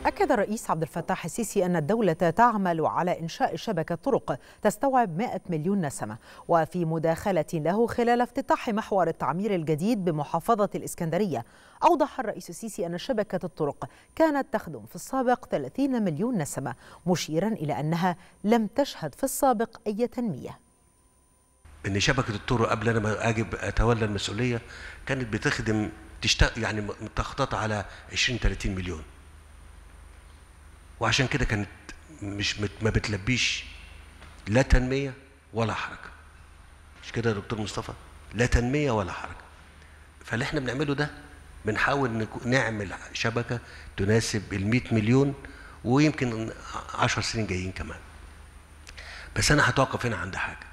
أكد الرئيس عبد الفتاح السيسي أن الدولة تعمل على إنشاء شبكة طرق تستوعب 100 مليون نسمة. وفي مداخلة له خلال افتتاح محور التعمير الجديد بمحافظة الإسكندرية، أوضح الرئيس السيسي أن شبكة الطرق كانت تخدم في السابق 30 مليون نسمة، مشيرا إلى أنها لم تشهد في السابق أي تنمية. إن شبكة الطرق قبل أنا ما أجي أتولى المسؤولية كانت بتخدم يعني متخططة على 20-30 مليون، وعشان كده كانت ما بتلبيش لا تنمية ولا حركة. مش كده يا دكتور مصطفى؟ لا تنمية ولا حركة. فاللي احنا بنعمله ده بنحاول نعمل شبكة تناسب 100 مليون، ويمكن 10 سنين جايين كمان. بس أنا هتوقف هنا عند حاجة،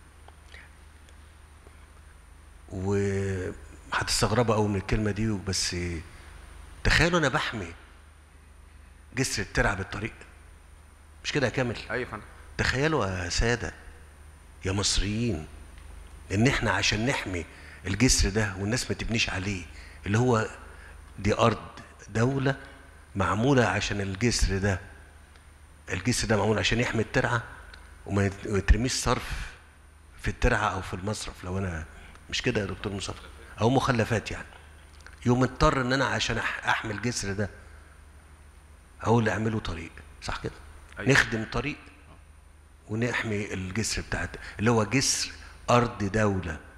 وهتستغربوا قوي من الكلمة دي، بس تخيلوا أنا بحمي جسر الترعة بالطريق. مش كده يا كامل؟ ايوه فندم. تخيلوا يا سادة يا مصريين ان احنا عشان نحمي الجسر ده والناس ما تبنيش عليه، اللي هو دي ارض دولة معمولة عشان الجسر ده معمول عشان يحمي الترعة وما يترميش صرف في الترعة او في المصرف. لو انا مش كده يا دكتور مصطفى، او مخلفات يعني، يوم اضطر ان انا عشان احمي الجسر ده هو اللي اعمله طريق، صح كده؟ أيوة. نخدم طريق ونحمي الجسر بتاعت اللي هو جسر ارض دولة.